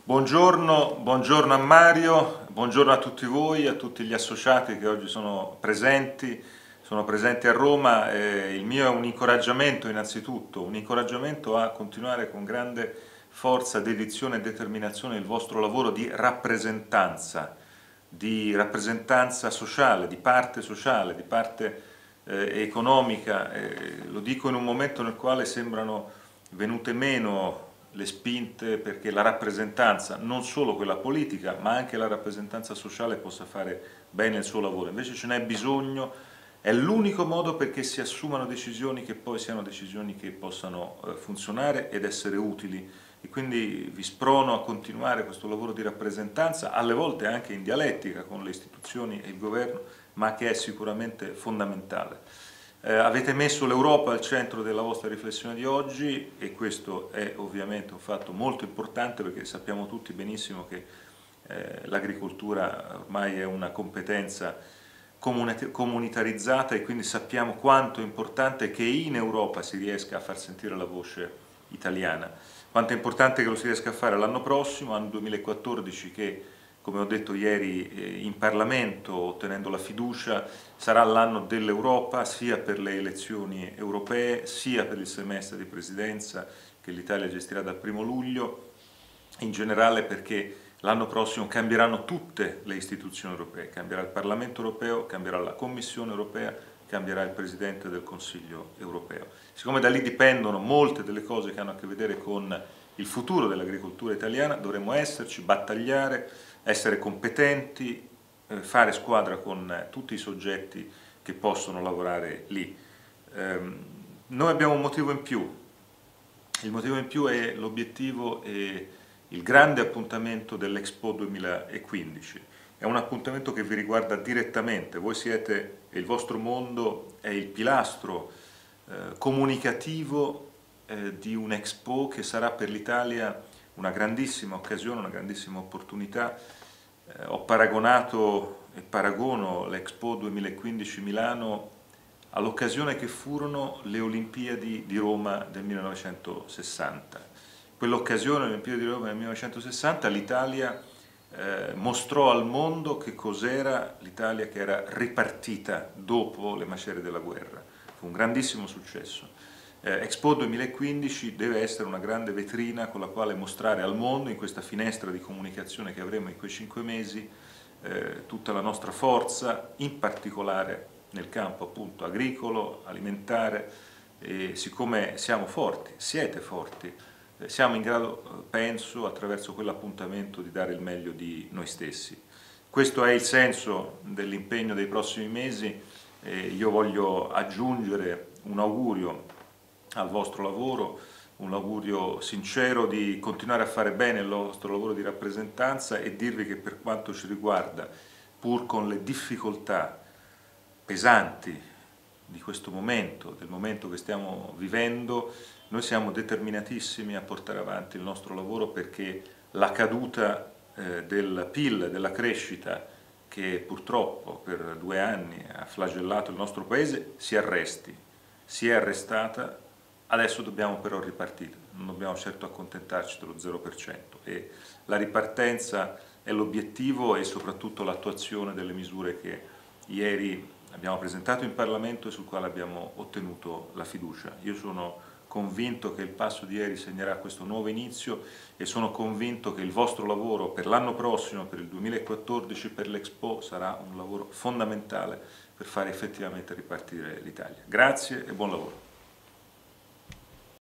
Buongiorno a Mario, buongiorno a tutti voi, a tutti gli associati che oggi sono presenti a Roma. Il mio è un incoraggiamento innanzitutto, un incoraggiamento a continuare con grande forza, dedizione e determinazione il vostro lavoro di rappresentanza sociale, di parte economica. Lo dico in un momento nel quale sembrano venute meno le spinte perché la rappresentanza, non solo quella politica, ma anche la rappresentanza sociale possa fare bene il suo lavoro. Invece ce n'è bisogno, è l'unico modo perché si assumano decisioni che poi siano decisioni che possano funzionare ed essere utili. E quindi vi sprono a continuare questo lavoro di rappresentanza, alle volte anche in dialettica con le istituzioni e il governo, ma che è sicuramente fondamentale. Avete messo l'Europa al centro della vostra riflessione di oggi e questo è ovviamente un fatto molto importante perché sappiamo tutti benissimo che l'agricoltura ormai è una competenza comunitarizzata e quindi sappiamo quanto è importante che in Europa si riesca a far sentire la voce italiana, quanto è importante che lo si riesca a fare l'anno prossimo, anno 2014, che come ho detto ieri in Parlamento, ottenendo la fiducia, sarà l'anno dell'Europa sia per le elezioni europee, sia per il semestre di presidenza che l'Italia gestirà dal 1° luglio, in generale perché l'anno prossimo cambieranno tutte le istituzioni europee, cambierà il Parlamento europeo, cambierà la Commissione europea, cambierà il Presidente del Consiglio europeo. Siccome da lì dipendono molte delle cose che hanno a che vedere con il futuro dell'agricoltura italiana, dovremo esserci, battagliare, essere competenti, fare squadra con tutti i soggetti che possono lavorare lì. Noi abbiamo un motivo in più, il motivo in più è l'obiettivo e il grande appuntamento dell'Expo 2015. È un appuntamento che vi riguarda direttamente, voi siete, e il vostro mondo è il pilastro comunicativo di un'Expo che sarà per l'Italia una grandissima occasione, una grandissima opportunità. Ho paragonato e paragono l'Expo 2015 Milano all'occasione che furono le Olimpiadi di Roma del 1960. Quell'occasione, le Olimpiadi di Roma del 1960, l'Italia mostrò al mondo che cos'era l'Italia che era ripartita dopo le macerie della guerra. Fu un grandissimo successo. Expo 2015 deve essere una grande vetrina con la quale mostrare al mondo, in questa finestra di comunicazione che avremo in quei 5 mesi, tutta la nostra forza, in particolare nel campo appunto agricolo, alimentare, e siccome siamo forti, siete forti, siamo in grado, penso, attraverso quell'appuntamento di dare il meglio di noi stessi. Questo è il senso dell'impegno dei prossimi mesi e io voglio aggiungere un augurio al vostro lavoro, un augurio sincero di continuare a fare bene il vostro lavoro di rappresentanza e dirvi che per quanto ci riguarda, pur con le difficoltà pesanti di questo momento, del momento che stiamo vivendo, noi siamo determinatissimi a portare avanti il nostro lavoro perché la caduta del PIL, della crescita, che purtroppo per 2 anni ha flagellato il nostro Paese, si arresti. Si è arrestata, adesso dobbiamo però ripartire, non dobbiamo certo accontentarci dello 0% e la ripartenza è l'obiettivo e soprattutto l'attuazione delle misure che ieri abbiamo presentato in Parlamento e sul quale abbiamo ottenuto la fiducia. Io sono convinto che il passo di ieri segnerà questo nuovo inizio e sono convinto che il vostro lavoro per l'anno prossimo, per il 2014, per l'Expo, sarà un lavoro fondamentale per fare effettivamente ripartire l'Italia. Grazie e buon lavoro.